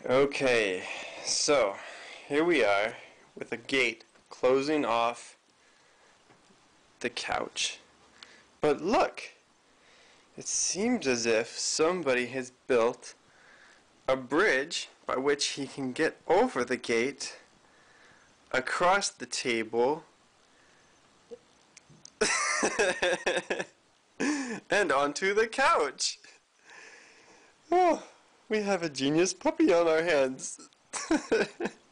Okay, so here we are with a gate closing off the couch. But look, it seems as if somebody has built a bridge by which he can get over the gate, across the table, and onto the couch. Oh, we have a genius puppy on our hands.